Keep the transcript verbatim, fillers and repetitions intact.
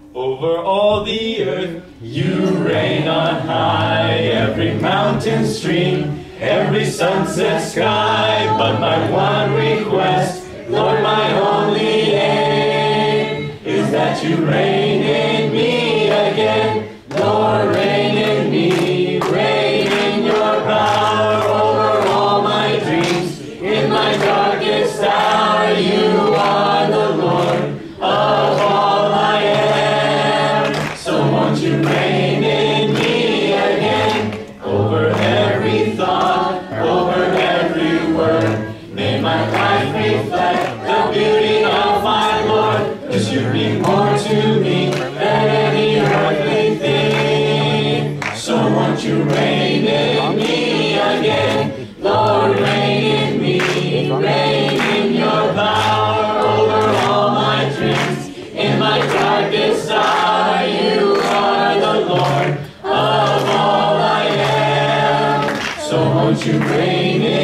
over all the earth. You reign on high, every mountain stream, every sunset sky. But my one request, Lord, my only aim, is that you reign in me again. Lord, reign in me, reign in your power over all my dreams. In my darkest hour, you are the Lord of all I am. So won't you reign in me again, over every thought, over every word. May my life reflect the beauty of my Lord, 'cause you mean more to me than any earthly thing. So won't you reign in me again, Lord, reign in me, reign in your power over all my dreams. In my darkest hour, you are the Lord of all I am. So won't you reign in